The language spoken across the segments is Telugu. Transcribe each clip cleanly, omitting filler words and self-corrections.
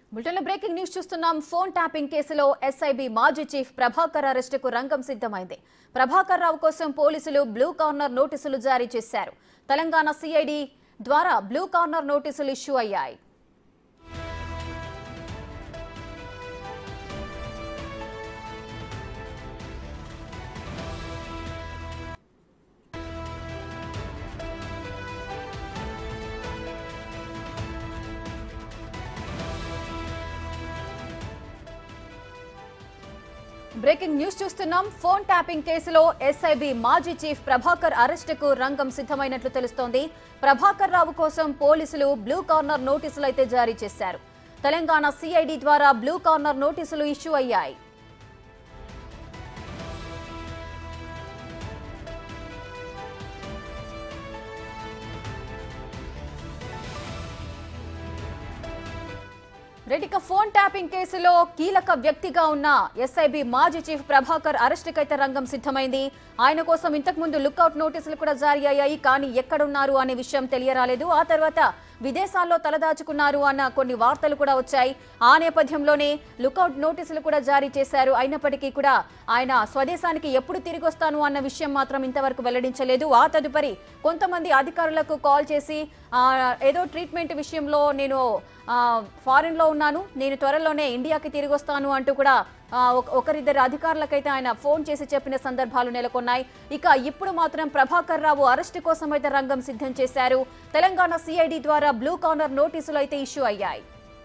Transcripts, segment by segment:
బులెటిన్లో బ్రేకింగ్ న్యూస్ చూస్తున్నాం. ఫోన్ ట్యాపింగ్ కేసులో ఎస్ఐబి మాజీ చీఫ్ ప్రభాకర్ అరెస్టుకు రంగం సిద్ధమైంది. ప్రభాకర్ రావు కోసం పోలీసులు బ్లూ కార్నర్ నోటీసులు జారీ చేశారు. తెలంగాణ సిఐడి ద్వారా బ్లూ కార్నర్ నోటీసులు ఇష్యూ అయ్యాయి. బ్రేకింగ్ న్యూస్ చూస్తున్నాం. ఫోన్ ట్యాపింగ్ కేసులో ఎస్ఐబి మాజీ చీఫ్ ప్రభాకర్ అరెస్టుకు రంగం సిద్ధమైనట్లు తెలుస్తోంది. ప్రభాకర్ రావు కోసం పోలీసులు బ్లూ కార్నర్ నోటీసులు అయితే జారీ చేశారు. తెలంగాణ సిఐడి ద్వారా బ్లూ కార్నర్ నోటీసులు ఇష్యూ అయ్యాయి. రెడ్డిక ఫోన్ ట్యాపింగ్ కేసులో కీలక వ్యక్తిగా ఉన్న ఎస్ఐబి మాజీ చీఫ్ ప్రభాకర్ అరెస్టుకైతే రంగం సిద్ధమైంది. ఆయన కోసం ఇంతకుముందు లుక్అవుట్ నోటీసులు కూడా జారీ అయ్యాయి. కానీ ఎక్కడున్నారు అనే విషయం తెలియరాలేదు. ఆ తర్వాత విదేశాల్లో తలదాచుకున్నారు అన్న కొన్ని వార్తలు కూడా వచ్చాయి. ఆ నేపథ్యంలోనే లుక్అవుట్ నోటీసులు కూడా జారీ చేశారు. అయినప్పటికీ కూడా ఆయన స్వదేశానికి ఎప్పుడు తిరిగి వస్తాను అన్న విషయం మాత్రం ఇంతవరకు వెల్లడించలేదు. ఆ తదుపరి కొంతమంది అధికారులకు కాల్ చేసి ఏదో ట్రీట్మెంట్ విషయంలో నేను ఫారిన్ లో ఉన్నాను, నేను త్వరలోనే ఇండియాకి తిరిగి వస్తాను అంటూ కూడా ఒకరిద్దరు అధికారులకైతే ఆయన ఫోన్ చేసి చెప్పిన సందర్భాలు నెలకొన్నాయి. ఇక ఇప్పుడు మాత్రం ప్రభాకర్ రావు అరెస్టు కోసం అయితే రంగం సిద్ధం చేశారు. తెలంగాణ సిఐడి ద్వారా బ్లూ కార్నర్ నోటీసులు అయితే ఇష్యూ అయ్యాయి.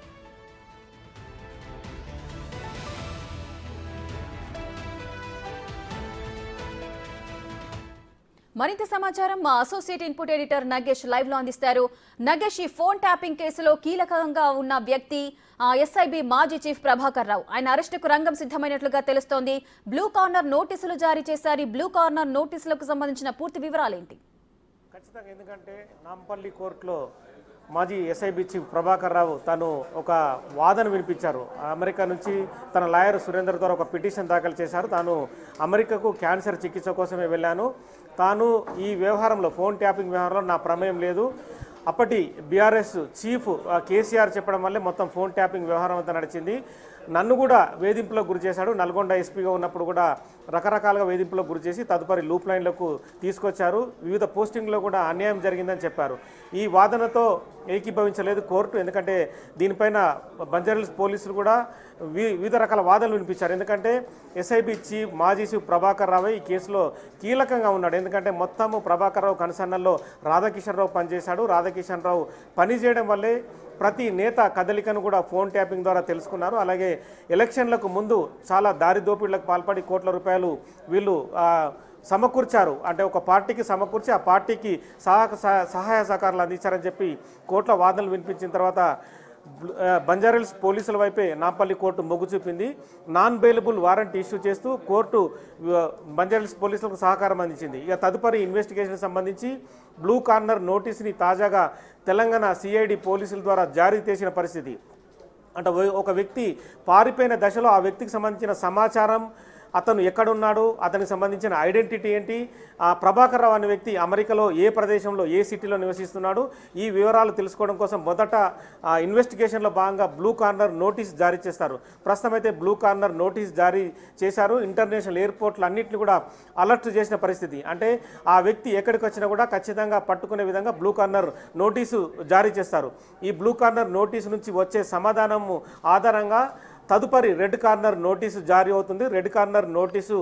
మరింత సమాచారం మా associate input editor Nagesh live లో అందిస్తారు. నగేష్, ఈ ఫోన్ ట్యాపింగ్ కేసులో కీలకంగా ఉన్న వ్యక్తి ఎస్ఐబి మాజీ చీఫ్ ప్రభాకర్ రావు. ఆయన అరెస్టుకు రంగం సిద్ధమైనట్లుగా తెలుస్తోంది. బ్లూ కార్నర్ నోటీసులు జారీ చేశారు. ఈ బ్లూ కార్నర్ నోటీసులకు సంబంధించిన పూర్తి వివరాలు ఏంటి? ఖచ్చితంగా, ఎందుకంటే నాంపల్లి కోర్టులో మాజీ ఎస్ఐబి చీఫ్ ప్రభాకర్ రావు తను ఒక వాదన వినిపించారు. అమెరికా నుంచి తన లాయర్ సురేందర్ ద్వారా ఒక పిటిషన్ దాఖలు చేశారు. తాను అమెరికాకు క్యాన్సర్ చికిత్స కోసమే వెళ్ళాను, తాను ఈ వ్యవహారంలో ఫోన్ ట్యాపింగ్ వ్యవహారంలో నా ప్రమేయం లేదు, అప్పటి బీఆర్ఎస్ చీఫ్ కేసీఆర్ చెప్పడం వల్లే మొత్తం ఫోన్ ట్యాపింగ్ వ్యవహారం అంతా నడిచింది, నన్ను కూడా వేధింపులకు గురి చేశాడు, నల్గొండ ఎస్పీగా ఉన్నప్పుడు కూడా రకరకాలుగా వేధింపులకు గురి చేసి తదుపరి లూప్ లైన్లకు తీసుకొచ్చారు, వివిధ పోస్టింగ్లో కూడా అన్యాయం జరిగిందని చెప్పారు. ఈ వాదనతో ఏకీభవించలేదు కోర్టు. ఎందుకంటే దీనిపైన బంజారాహిల్స్ పోలీసులు కూడా వివిధ రకాల వాదనలు వినిపించారు. ఎందుకంటే ఎస్ఐబి చీఫ్ మాజీ చీఫ్ ప్రభాకర్ రావు ఈ కేసులో కీలకంగా ఉన్నాడు. ఎందుకంటే మొత్తము ప్రభాకర్ రావు కనుసన్నల్లో రాధాకిషన్ రావు పనిచేశాడు. రాధాకిషన్ రావు పనిచేయడం వల్లే ప్రతి నేత కదలికను కూడా ఫోన్ ట్యాపింగ్ ద్వారా తెలుసుకున్నారు. అలాగే ఎలక్షన్లకు ముందు చాలా దారి దోపిడీలకు పాల్పడి కోట్ల రూపాయలు వీళ్ళు సమకూర్చారు. అంటే ఒక పార్టీకి సమకూర్చి ఆ పార్టీకి సహాయ సహకారాలు అందించారని చెప్పి కోర్టులో వాదనలు వినిపించిన తర్వాత బంజారాహిల్స్ పోలీసుల వైపే నాంపల్లి కోర్టు మొగ్గు చూపింది. నాన్ బెయిలబుల్ వారెంట్ ఇష్యూ చేస్తూ కోర్టు బంజారాహిల్స్ పోలీసులకు సహకారం అందించింది. ఇక తదుపరి ఇన్వెస్టిగేషన్ సంబంధించి బ్లూ కార్నర్ నోటీసుని తాజాగా తెలంగాణ సిఐడి పోలీసుల ద్వారా జారీ చేసిన పరిస్థితి. అంటే ఒక వ్యక్తి పారిపోయిన దశలో ఆ వ్యక్తికి సంబంధించిన సమాచారం, అతను ఎక్కడున్నాడు, అతనికి సంబంధించిన ఐడెంటిటీ ఏంటి, ప్రభాకర్ రావు అనే వ్యక్తి అమెరికాలో ఏ ప్రదేశంలో ఏ సిటీలో నివసిస్తున్నాడు, ఈ వివరాలు తెలుసుకోవడం కోసం మొదట ఇన్వెస్టిగేషన్లో భాగంగా బ్లూ కార్నర్ నోటీస్ జారీ చేస్తారు. ప్రస్తుతం అయితే బ్లూ కార్నర్ నోటీస్ జారీ చేశారు. ఇంటర్నేషనల్ ఎయిర్పోర్ట్లు అన్నింటినీ కూడా అలర్ట్ చేసిన పరిస్థితి. అంటే ఆ వ్యక్తి ఎక్కడికి వచ్చినా కూడా ఖచ్చితంగా పట్టుకునే విధంగా బ్లూ కార్నర్ నోటీసు జారీ చేస్తారు. ఈ బ్లూ కార్నర్ నోటీసు నుంచి వచ్చే సమాధానం ఆధారంగా తదుపరి రెడ్ కార్నర్ నోటీసు జారీ అవుతుంది. రెడ్ కార్నర్ నోటీసు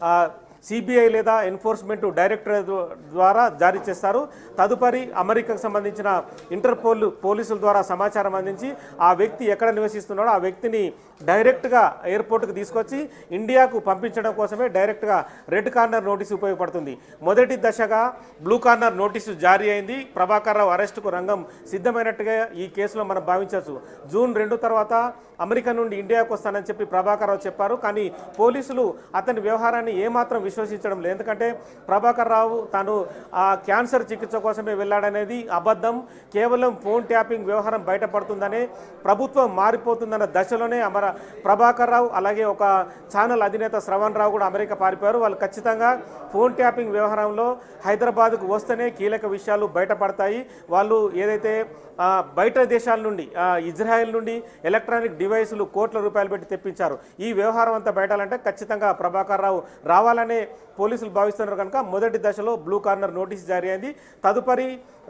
సిబిఐ లేదా ఎన్ఫోర్స్మెంట్ డైరెక్టరేట్ ద్వారా జారీ చేస్తారు. తదుపరి అమెరికాకు సంబంధించిన ఇంటర్పోల్ పోలీసుల ద్వారా సమాచారం అందించి ఆ వ్యక్తి ఎక్కడ నివసిస్తున్నాడో ఆ వ్యక్తిని డైరెక్ట్గా ఎయిర్పోర్ట్కి తీసుకొచ్చి ఇండియాకు పంపించడం కోసమే డైరెక్ట్గా రెడ్ కార్నర్ నోటీసు ఉపయోగపడుతుంది. మొదటి దశగా బ్లూ కార్నర్ నోటీసు జారీ అయింది. ప్రభాకర్ రావు అరెస్టుకు రంగం సిద్ధమైనట్టుగా ఈ కేసులో మనం భావించవచ్చు. జూన్ 2 తర్వాత అమెరికా నుండి ఇండియాకు వస్తానని చెప్పి ప్రభాకర్ రావు చెప్పారు. కానీ పోలీసులు అతని వ్యవహారాన్ని ఏమాత్రం విశ్వసించడం లేదు. ఎందుకంటే ప్రభాకర్ రావు తాను క్యాన్సర్ చికిత్స కోసమే వెళ్ళాడనేది అబద్ధం. కేవలం ఫోన్ ట్యాపింగ్ వ్యవహారం బయటపడుతుందనే ప్రభుత్వం మారిపోతుందన్న దశలోనే ప్రభాకర్ రావు అలాగే ఒక ఛానల్ అధినేత శ్రవణ్ రావు కూడా అమెరికా పారిపోయారు. వాళ్ళు ఖచ్చితంగా ఫోన్ ట్యాపింగ్ వ్యవహారంలో హైదరాబాద్కు వస్తేనే కీలక విషయాలు బయటపడతాయి. వాళ్ళు ఏదైతే బయట దేశాల నుండి ఇజ్రాయెల్ నుండి ఎలక్ట్రానిక్ డివైసులు కోట్ల రూపాయలు పెట్టి తెప్పించారు. ఈ వ్యవహారం అంతా బయటాలంటే ఖచ్చితంగా ప్రభాకర్ రావు రావాలనే పోలీసులు భావిస్తున్నారు కనుక మొదటి దశలో బ్లూ కార్నర్ నోటీస్ జారీ అయింది. తదుపరి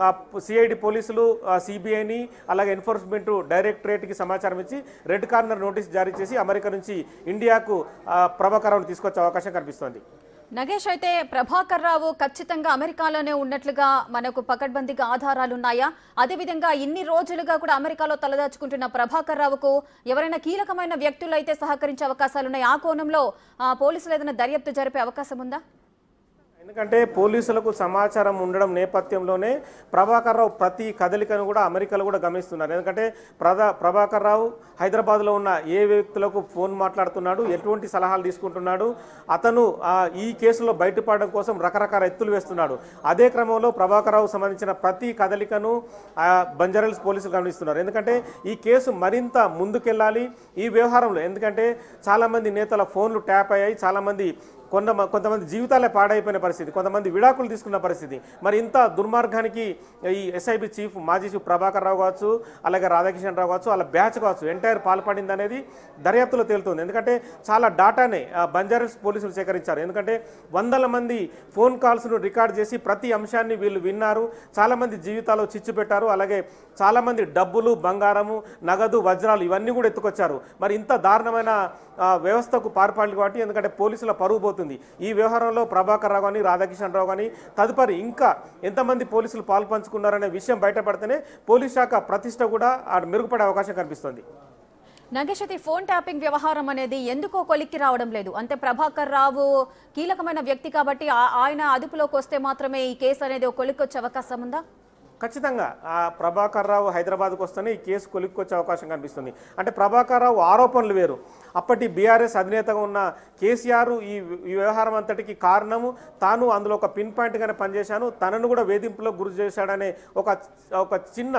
సిఐడి పోలీసులు సిబిఐని అలాగే ఎన్ఫోర్స్మెంట్ డైరెక్టరేట్కి సమాచారం ఇచ్చి రెడ్ కార్నర్ నోటీస్ జారీ చేసి అమెరికా నుంచి ఇండియాకు ప్రభాకర్ రావును తీసుకొచ్చే అవకాశం కనిపిస్తోంది. నగేష్, అయితే ప్రభాకర్ రావు ఖచ్చితంగా అమెరికాలోనే ఉన్నట్లుగా మనకు పకడ్బందీగా ఆధారాలున్నాయా? అదేవిధంగా ఇన్ని రోజులుగా కూడా అమెరికాలో తలదాచుకుంటున్న ప్రభాకర్ రావుకు ఎవరైనా కీలకమైన వ్యక్తులు అయితే సహకరించే అవకాశాలున్నాయి? ఆ కోణంలో పోలీసులు ఏదైనా దర్యాప్తు జరిపే అవకాశం ఉందా? ఎందుకంటే పోలీసులకు సమాచారం ఉండడం నేపథ్యంలోనే ప్రభాకర్ రావు ప్రతి కదలికను కూడా అమెరికాలో కూడా గమనిస్తున్నారు. ఎందుకంటే ప్రభాకర్ రావు హైదరాబాద్లో ఉన్న ఏ వ్యక్తులకు ఫోన్ మాట్లాడుతున్నాడు, ఎటువంటి సలహాలు తీసుకుంటున్నాడు, అతను ఈ కేసులో బయటపడడం కోసం రకరకాల ఎత్తులు వేస్తున్నాడు. అదే క్రమంలో ప్రభాకర్ రావు సంబంధించిన ప్రతి కదలికను బంజారాహిల్స్ పోలీసులు గమనిస్తున్నారు. ఎందుకంటే ఈ కేసు మరింత ముందుకెళ్ళాలి ఈ వ్యవహారంలో. ఎందుకంటే చాలామంది నేతల ఫోన్లు ట్యాప్ అయ్యాయి, చాలామంది కొంతమంది జీవితాలే పాడైపోయిన పరిస్థితి, కొంతమంది విడాకులు తీసుకున్న పరిస్థితి. మరి ఇంత దుర్మార్గానికి ఈ ఎస్ఐబి చీఫ్ మాజీ చీఫ్ ప్రభాకర్ రావు కావచ్చు, అలాగే రాధాకిషన్ రావు కావచ్చు, వాళ్ళ బ్యాచ్ కావచ్చు ఎంటైర్ పాల్పడింది అనేది దర్యాప్తులో తేలుతుంది. ఎందుకంటే చాలా డాటానే బంజారాహిల్స్ పోలీసులు సేకరించారు. ఎందుకంటే వందల మంది ఫోన్ కాల్స్ను రికార్డ్ చేసి ప్రతి అంశాన్ని వీళ్ళు విన్నారు. చాలామంది జీవితాల్లో చిచ్చు పెట్టారు. అలాగే చాలామంది డబ్బులు, బంగారము, నగదు, వజ్రాలు ఇవన్నీ కూడా ఎత్తుకొచ్చారు. మరి ఇంత దారుణమైన వ్యవస్థకు పాల్పడాలి కాబట్టి ఎందుకంటే పోలీసుల పరువు పోతుంది. ఈ వ్యవహారంలో ప్రభాకర్ రావు కానీ రాధాకిషన్ రావు కానీ తదుపరి ఇంకా ఎంతమంది పోలీసులు పాల్పంచుకున్నారనే విషయం బయటపడితేనే పోలీస్ శాఖ ప్రతిష్ట కూడా మెరుగుపడే అవకాశం కనిపిస్తుంది. నగేష్, అయితే ఫోన్ ట్యాపింగ్ వ్యవహారం అనేది ఎందుకో కొలిక్కి రావడం లేదు. అంటే ప్రభాకర్ రావు కీలకమైన వ్యక్తి కాబట్టి ఆయన అదుపులోకి వస్తే మాత్రమే ఈ కేసు అనేది కొలిక్కొచ్చే అవకాశం ఉందా? ఖచ్చితంగా ప్రభాకర్ రావు హైదరాబాద్కు వస్తేనే ఈ కేసు కొలిక్కొచ్చే అవకాశం కనిపిస్తుంది. అంటే ప్రభాకర్ రావు ఆరోపణలు వేరు. అప్పటి బీఆర్ఎస్ అధినేతగా ఉన్న కేసీఆర్ ఈ వ్యవహారం అంతటికి కారణము తాను అందులో ఒక పిన్ పాయింట్గానే పనిచేశాను, తనను కూడా వేధింపులకు గురి చేశాడనే ఒక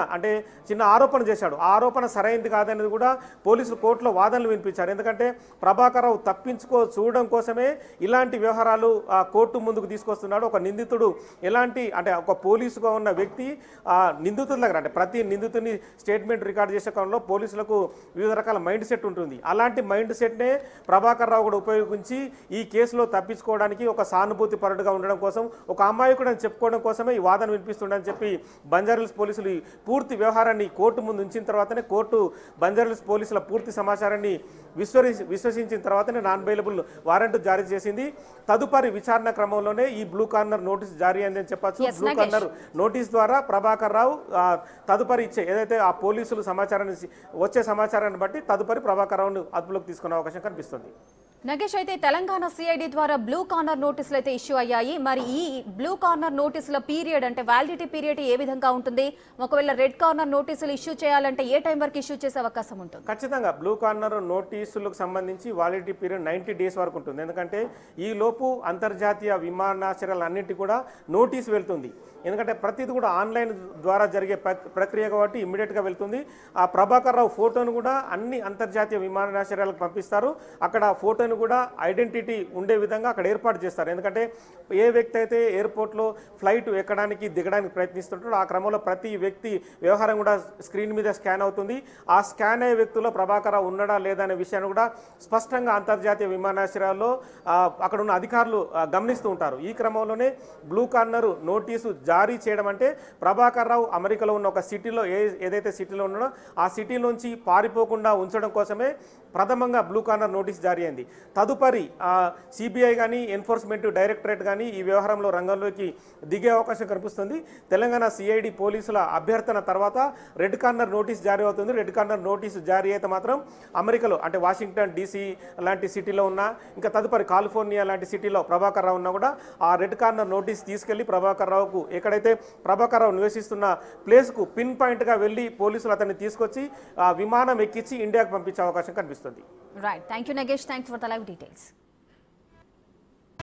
చిన్న ఆరోపణ చేశాడు. ఆ ఆరోపణ సరైనది కాదనేది కూడా పోలీసులు కోర్టులో వాదనలు వినిపించారు. ఎందుకంటే ప్రభాకర్ రావు చూడడం కోసమే ఇలాంటి వ్యవహారాలు కోర్టు ముందుకు తీసుకొస్తున్నాడు. ఒక నిందితుడు అంటే ఒక పోలీసుగా ఉన్న వ్యక్తి నిందితుల దగ్గర అంటే ప్రతి నిందితుని స్టేట్మెంట్ రికార్డ్ చేసే కాలంలో పోలీసులకు వివిధ రకాల మైండ్ సెట్ ఉంటుంది. అలాంటి మైండ్ సెట్నే ప్రభాకర్ రావు కూడా ఉపయోగించి ఈ కేసులో తప్పించుకోవడానికి ఒక సానుభూతి పరుడుగా ఉండడం కోసం, ఒక అమాయకుడు అని చెప్పుకోవడం కోసమే ఈ వాదన వినిపిస్తుండని చెప్పి బంజారాహిల్స్ పోలీసులు ఈ పూర్తి వ్యవహారాన్ని కోర్టు ముందు ఉంచిన తర్వాతనే కోర్టు బంజారాహిల్స్ పోలీసుల పూర్తి సమాచారాన్ని విశ్వసించిన తర్వాతనే నాన్ బెయిలబుల్ వారెంట్ జారీ చేసింది. తదుపరి విచారణ క్రమంలోనే ఈ బ్లూ కార్నర్ నోటీస్ జారీ అయిందని చెప్పచ్చు. బ్లూ కార్నర్ నోటీస్ ద్వారా ప్రభాకర్ రావు తదుపరి ఇచ్చే ఏదైతే ఆ పోలీసులు వచ్చే సమాచారాన్ని బట్టి తదుపరి ప్రభాకర్ రావును అదుపులోకి తీసుకునే అవకాశం కనిపిస్తుంది. నగేష్, అయితే తెలంగాణ సిఐడి ద్వారా బ్లూ కార్నర్ నోటీసులు అయితే ఇష్యూ అయ్యాయి. మరి ఈ బ్లూ కార్నర్ నోటీసుల పీరియడ్ అంటే వ్యాలిడిటీ పీరియడ్ ఏ విధంగా ఉంటుంది? ఒకవేళ రెడ్ కార్నర్ నోటీసులు ఇష్యూ చేయాలంటే ఏ టైం వరకు ఇష్యూ చేసే అవకాశం ఉంటుంది? ఖచ్చితంగా బ్లూ కార్నర్ నోటీసులకు సంబంధించి వ్యాలిడిటీ పీరియడ్ 90 days వరకు ఉంటుంది. ఎందుకంటే ఈ లోపు అంతర్జాతీయ విమానాశ్రయాలన్నింటి కూడా నోటీసు వెళ్తుంది. ఎందుకంటే ప్రతిది కూడా ఆన్లైన్ ద్వారా జరిగే ప్రక్రియ కాబట్టి ఇమ్మీడియట్గా వెళ్తుంది. ఆ ప్రభాకర్ రావు ఫోటోను కూడా అన్ని అంతర్జాతీయ విమానాశ్రయాలకు పంపిస్తారు. అక్కడ ఫోటోను కూడా ఐడెంటిటీ ఉండే విధంగా అక్కడ ఏర్పాటు చేస్తారు. ఎందుకంటే ఏ వ్యక్తి అయితే ఎయిర్పోర్ట్లో ఫ్లైట్ ఎక్కడానికి దిగడానికి ప్రయత్నిస్తుంటాడో ఆ క్రమంలో ప్రతి వ్యక్తి వ్యవహారం కూడా స్క్రీన్ మీద స్కాన్ అవుతుంది. ఆ స్కాన్ అయ్యే వ్యక్తుల్లో ప్రభాకర్ రావు ఉన్నాడా లేదా అనే విషయాన్ని కూడా స్పష్టంగా అంతర్జాతీయ విమానాశ్రయాల్లో అక్కడ ఉన్న అధికారులు గమనిస్తూ ఉంటారు. ఈ క్రమంలోనే బ్లూ కార్నర్ నోటీసు జారీ చేయడం అంటే ప్రభాకర్ రావు అమెరికాలో ఉన్న ఒక సిటీలో ఏదైతే సిటీలో ఉన్నాడో ఆ సిటీ నుంచి పారిపోకుండా ఉంచడం కోసమే ప్రథమంగా బ్లూ కార్నర్ నోటీస్ జారీ అయింది. తదుపరి సిబిఐ కానీ ఎన్ఫోర్స్మెంట్ డైరెక్టరేట్ కానీ ఈ వ్యవహారంలో రంగంలోకి దిగే అవకాశం కనిపిస్తుంది. తెలంగాణ సిఐడి పోలీసుల అభ్యర్థన తర్వాత రెడ్ కార్నర్ నోటీస్ జారీ అవుతుంది. రెడ్ కార్నర్ నోటీసు జారీ అయితే మాత్రం అమెరికాలో అంటే వాషింగ్టన్ DC లాంటి సిటీలో ఉన్న ఇంకా తదుపరి కాలిఫోర్నియా లాంటి సిటీలో ప్రభాకర్ రావు ఉన్నా కూడా ఆ రెడ్ కార్నర్ నోటీస్ తీసుకెళ్లి ప్రభాకర్ రావుకు ఎక్కడైతే ప్రభాకర్ రావు నివసిస్తున్న ప్లేస్కు పిన్ పాయింట్గా వెళ్ళి పోలీసులు అతన్ని తీసుకొచ్చి విమానం ఎక్కించి ఇండియాకు పంపించే అవకాశం కనిపిస్తుంది. Right, thank you Nagesh, thanks for the live details.